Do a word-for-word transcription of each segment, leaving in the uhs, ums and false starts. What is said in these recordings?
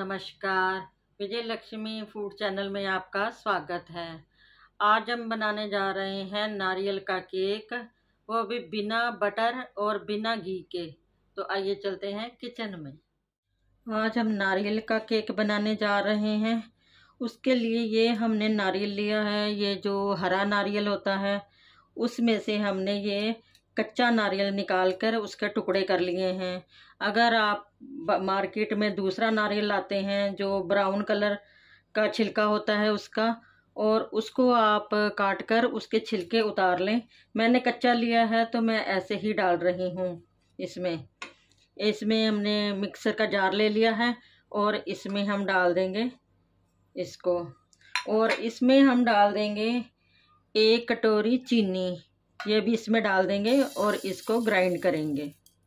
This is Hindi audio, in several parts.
नमस्कार। विजय लक्ष्मी फूड चैनल में आपका स्वागत है। आज हम बनाने जा रहे हैं नारियल का केक, वो भी बिना बटर और बिना घी के। तो आइए चलते हैं किचन में। आज हम नारियल का केक बनाने जा रहे हैं। उसके लिए ये हमने नारियल लिया है, ये जो हरा नारियल होता है उसमें से हमने ये कच्चा नारियल निकाल कर उसके टुकड़े कर लिए हैं। अगर आप मार्केट में दूसरा नारियल लाते हैं जो ब्राउन कलर का छिलका होता है उसका, और उसको आप काट कर उसके छिलके उतार लें। मैंने कच्चा लिया है तो मैं ऐसे ही डाल रही हूँ। इसमें इसमें हमने मिक्सर का जार ले लिया है और इसमें हम डाल देंगे इसको, और इसमें हम डाल देंगे एक कटोरी चीनी, ये भी इसमें डाल देंगे और इसको ग्राइंड करेंगे।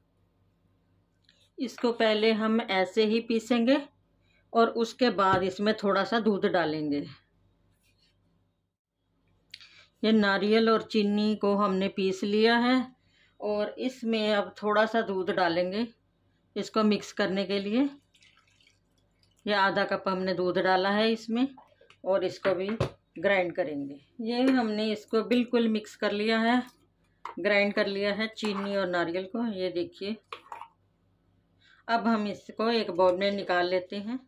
इसको पहले हम ऐसे ही पीसेंगे और उसके बाद इसमें थोड़ा सा दूध डालेंगे। ये नारियल और चीनी को हमने पीस लिया है और इसमें अब थोड़ा सा दूध डालेंगे इसको मिक्स करने के लिए। ये आधा कप हमने दूध डाला है इसमें और इसको भी ग्राइंड करेंगे। ये हमने इसको बिल्कुल मिक्स कर लिया है, ग्राइंड कर लिया है चीनी और नारियल को, ये देखिए। अब हम इसको एक बाउल में निकाल लेते हैं।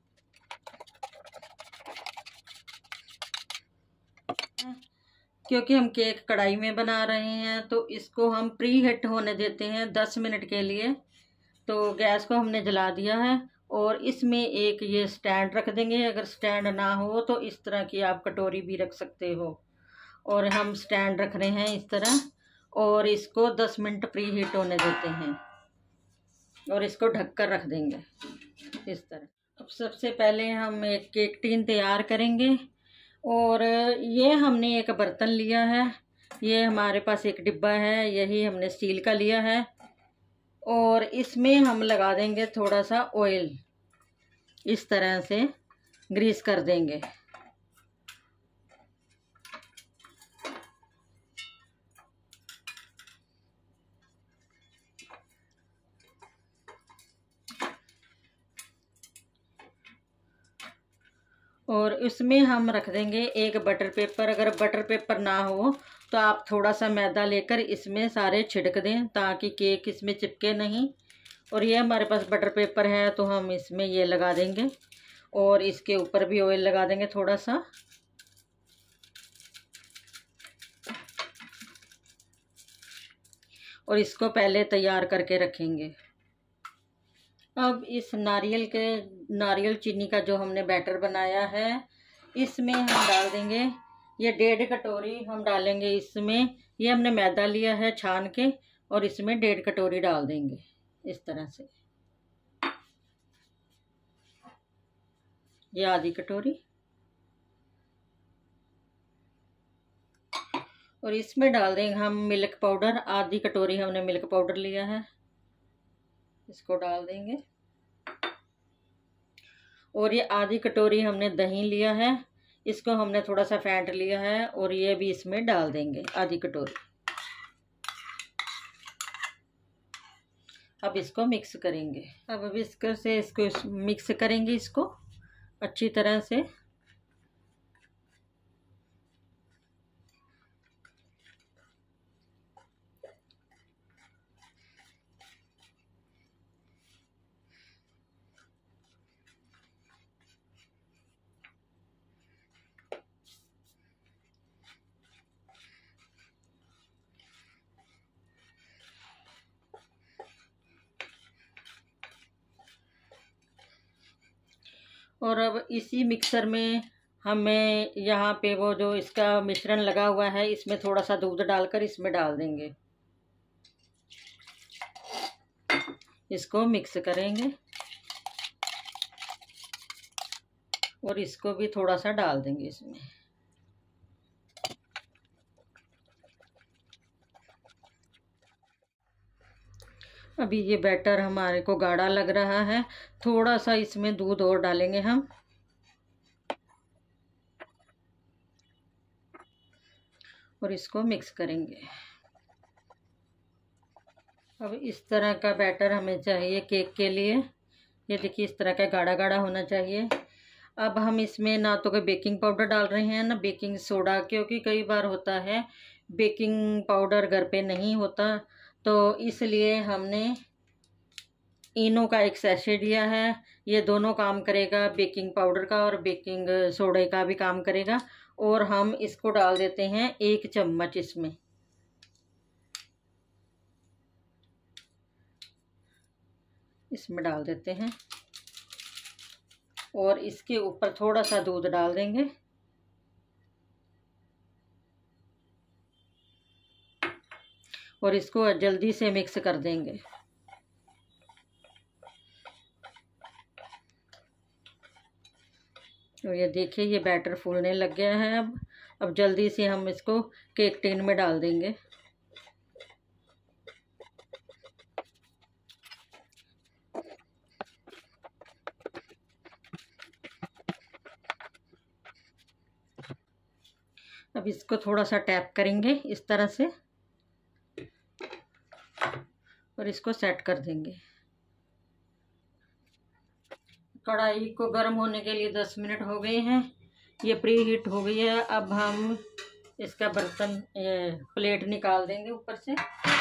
क्योंकि हम केक कढ़ाई में बना रहे हैं तो इसको हम प्री हीट होने देते हैं दस मिनट के लिए। तो गैस को हमने जला दिया है और इसमें एक ये स्टैंड रख देंगे। अगर स्टैंड ना हो तो इस तरह की आप कटोरी भी रख सकते हो, और हम स्टैंड रख रहे हैं इस तरह, और इसको दस मिनट प्री हीट होने देते हैं और इसको ढककर रख देंगे इस तरह। अब सबसे पहले हम एक केक टीन तैयार करेंगे, और ये हमने एक बर्तन लिया है। ये हमारे पास एक डिब्बा है, यही हमने स्टील का लिया है, और इसमें हम लगा देंगे थोड़ा सा ऑयल, इस तरह से ग्रीस कर देंगे। और इसमें हम रख देंगे एक बटर पेपर। अगर बटर पेपर ना हो तो आप थोड़ा सा मैदा लेकर इसमें सारे छिड़क दें ताकि केक इसमें चिपके नहीं। और ये हमारे पास बटर पेपर है तो हम इसमें ये लगा देंगे और इसके ऊपर भी ऑयल लगा देंगे थोड़ा सा। और इसको पहले तैयार करके रखेंगे। अब इस नारियल के नारियल चीनी का जो हमने बैटर बनाया है इसमें हम डाल देंगे ये डेढ़ कटोरी हम डालेंगे इसमें। ये हमने मैदा लिया है छान के, और इसमें डेढ़ कटोरी डाल देंगे इस तरह से। ये आधी कटोरी, और इसमें डाल देंगे हम मिल्क पाउडर। आधी कटोरी हमने मिल्क पाउडर लिया है, इसको डाल देंगे। और ये आधी कटोरी हमने दही लिया है, इसको हमने थोड़ा सा फेंट लिया है और ये भी इसमें डाल देंगे आधी कटोरी। अब इसको मिक्स करेंगे। अब विस्कर से इसको मिक्स करेंगे इसको अच्छी तरह से। और अब इसी मिक्सर में हमें यहाँ पे वो जो इसका मिश्रण लगा हुआ है इसमें थोड़ा सा दूध डालकर इसमें डाल देंगे। इसको मिक्स करेंगे और इसको भी थोड़ा सा डाल देंगे इसमें। अभी ये बैटर हमारे को गाढ़ा लग रहा है, थोड़ा सा इसमें दूध और डालेंगे हम, और इसको मिक्स करेंगे। अब इस तरह का बैटर हमें चाहिए केक के लिए। ये देखिए इस तरह का गाढ़ा गाढ़ा होना चाहिए। अब हम इसमें ना तो कोई बेकिंग पाउडर डाल रहे हैं ना बेकिंग सोडा, क्योंकि कई बार होता है बेकिंग पाउडर घर पे नहीं होता, तो इसलिए हमने इनो का एक सैशे दिया है। ये दोनों काम करेगा, बेकिंग पाउडर का और बेकिंग सोडे का भी काम करेगा। और हम इसको डाल देते हैं एक चम्मच इसमें। इसमें डाल देते हैं और इसके ऊपर थोड़ा सा दूध डाल देंगे और इसको जल्दी से मिक्स कर देंगे। तो ये देखिए ये बैटर फूलने लग गया है। अब अब जल्दी से हम इसको केक टिन में डाल देंगे। अब इसको थोड़ा सा टैप करेंगे इस तरह से और इसको सेट कर देंगे। कढ़ाई को गर्म होने के लिए दस मिनट हो गए हैं। ये प्री हीट हो गई है। अब हम इसका बर्तन ये प्लेट निकाल देंगे ऊपर से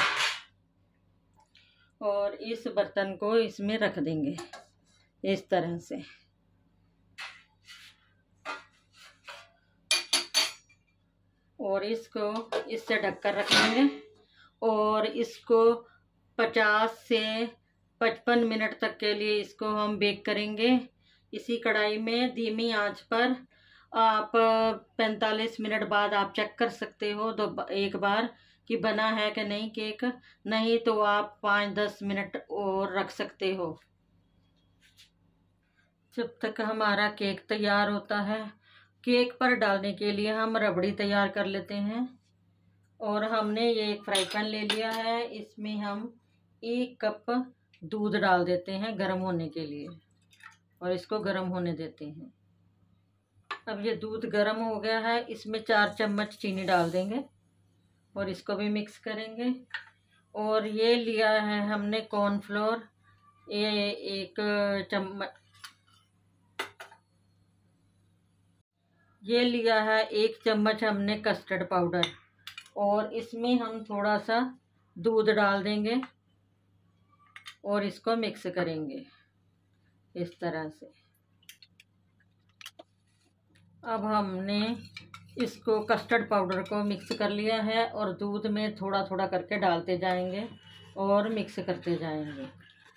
और इस बर्तन को इसमें रख देंगे इस तरह से। और इसको इससे ढककर रखेंगे और इसको पचास से पचपन मिनट तक के लिए इसको हम बेक करेंगे इसी कढ़ाई में धीमी आंच पर। आप पैंतालीस मिनट बाद आप चेक कर सकते हो तो एक बार कि बना है कि नहीं केक, नहीं तो आप पाँच दस मिनट और रख सकते हो। जब तक हमारा केक तैयार होता है, केक पर डालने के लिए हम रबड़ी तैयार कर लेते हैं। और हमने ये एक फ्राई पैन ले लिया है, इसमें हम एक कप दूध डाल देते हैं गर्म होने के लिए और इसको गर्म होने देते हैं। अब ये दूध गर्म हो गया है, इसमें चार चम्मच चीनी डाल देंगे और इसको भी मिक्स करेंगे। और ये लिया है हमने कॉर्नफ्लोर, ये एक चम्मच, ये लिया है एक चम्मच हमने कस्टर्ड पाउडर और इसमें हम थोड़ा सा दूध डाल देंगे और इसको मिक्स करेंगे इस तरह से। अब हमने इसको कस्टर्ड पाउडर को मिक्स कर लिया है और दूध में थोड़ा थोड़ा करके डालते जाएंगे और मिक्स करते जाएंगे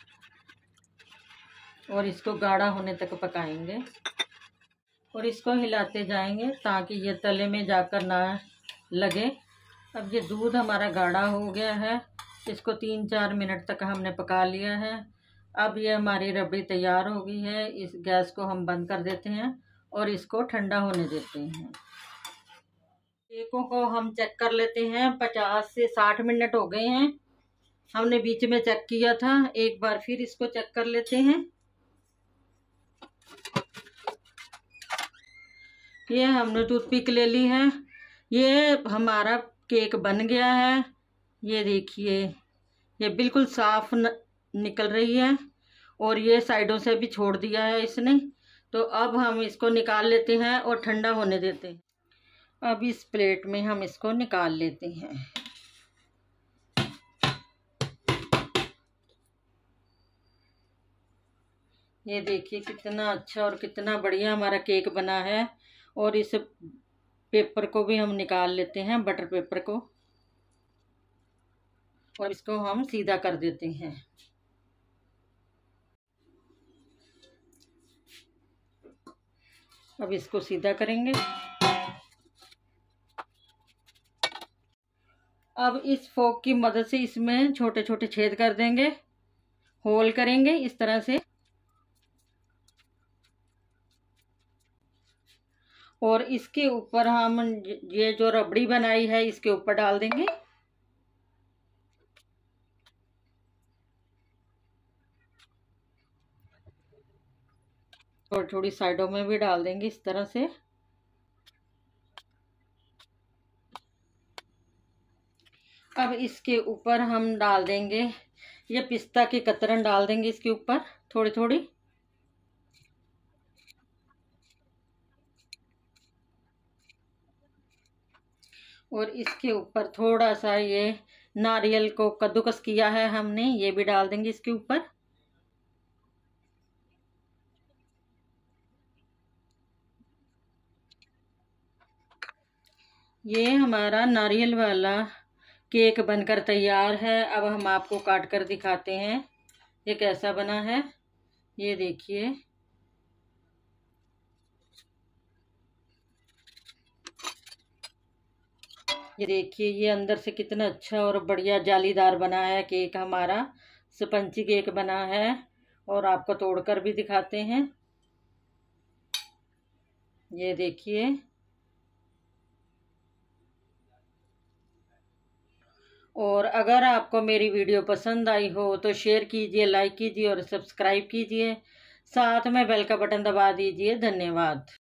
और इसको गाढ़ा होने तक पकाएंगे और इसको हिलाते जाएंगे ताकि ये तले में जाकर ना लगे। अब ये दूध हमारा गाढ़ा हो गया है, इसको तीन चार मिनट तक हमने पका लिया है। अब ये हमारी रबड़ी तैयार हो गई है। इस गैस को हम बंद कर देते हैं और इसको ठंडा होने देते हैं। केकों को हम चेक कर लेते हैं। पचास से साठ मिनट हो गए हैं, हमने बीच में चेक किया था, एक बार फिर इसको चेक कर लेते हैं। ये हमने टूथपिक ले ली है, ये हमारा केक बन गया है। ये देखिए ये बिल्कुल साफ न, निकल रही है और ये साइडों से भी छोड़ दिया है इसने। तो अब हम इसको निकाल लेते हैं और ठंडा होने देते हैं। अब इस प्लेट में हम इसको निकाल लेते हैं। ये देखिए कितना अच्छा और कितना बढ़िया हमारा केक बना है। और इस पेपर को भी हम निकाल लेते हैं, बटर पेपर को, और इसको हम सीधा कर देते हैं। अब इसको सीधा करेंगे। अब इस फोक की मदद से इसमें छोटे छोटे छेद कर देंगे, होल करेंगे इस तरह से और इसके ऊपर हम ये जो रबड़ी बनाई है इसके ऊपर डाल देंगे। और थोड़ी साइडों में भी डाल देंगे इस तरह से। अब इसके ऊपर हम डाल देंगे ये पिस्ता की कतरन डाल देंगे इसके ऊपर थोड़ी थोड़ी। और इसके ऊपर थोड़ा सा ये नारियल को कद्दूकस किया है हमने, ये भी डाल देंगे इसके ऊपर। ये हमारा नारियल वाला केक बनकर तैयार है। अब हम आपको काट कर दिखाते हैं ये कैसा बना है। ये देखिए, ये देखिए, ये अंदर से कितना अच्छा और बढ़िया जालीदार बना है केक हमारा। स्पंजी केक बना है और आपको तोड़कर भी दिखाते हैं। ये देखिए, और अगर आपको मेरी वीडियो पसंद आई हो तो शेयर कीजिए, लाइक कीजिए और सब्सक्राइब कीजिए। साथ में बेल का बटन दबा दीजिए। धन्यवाद।